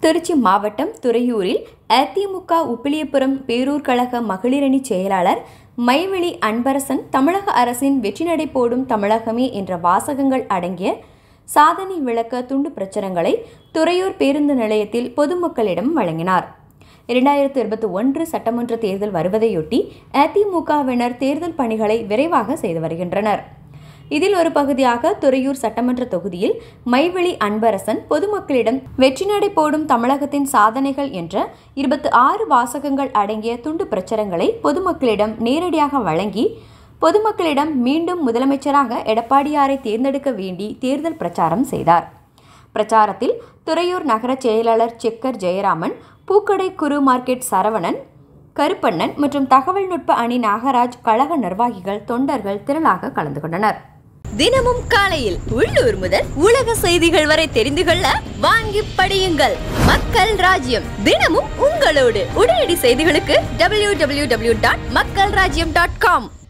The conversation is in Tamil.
திருச்சி மாவட்டம் துறையூரில் அதிமுக உப்பிலியபுரம் பேரூர் கழக மகளிரணி செயலாளர் மைவெளி அன்பரசன் தமிழக அரசின் வெற்றி நடை போடும் தமிழகமே என்ற வாசகங்கள் அடங்கிய சாதனை விளக்க துண்டு பிரசுரங்களை துறையூர் பேருந்து நிலையத்தில் பொதுமக்களிடம் வழங்கினார். 2021 சட்டமன்ற தேர்தல் வருவதையொட்டி அதிமுகவினர் தேர்தல் பணிகளை விரைவாக செய்து வருகின்றனர். இதில் ஒரு பகுதியாக துறையூர் சட்டமன்ற தொகுதியில் மைவெளி அன்பரசன் பொதுமக்களிடம் வெற்றி நடை போடும் தமிழகத்தின் சாதனைகள் என்ற 26 வாசகங்கள் அடங்கிய துண்டு பிரசுரங்களை பொதுமக்களிடம் நேரடியாக வழங்கி பொதுமக்களிடம் மீண்டும் முதலமைச்சராக எடப்பாடியாரை தேர்ந்தெடுக்க வேண்டி தேர்தல் பிரச்சாரம் செய்தார். பிரச்சாரத்தில் துறையூர் நகர செயலாளர் செக்கர் ஜெயராமன், பூக்கடை குரு மார்க்கெட் சரவணன், கருப்பண்ணன் மற்றும் தகவல் நுட்ப அணி நாகராஜ் கழக நிர்வாகிகள் தொண்டர்கள் திரளாக கலந்து கொண்டனர். தினமும் காலையில் உள்ளூர் முதல் உலக செய்திகள் வரை தெரிந்து கொள்ள வாங்கி படியுங்கள். மக்கள் ராஜ்யம் தினமும் உங்களோடு. உடனடி செய்திகளுக்கு www.makkalrajyam.com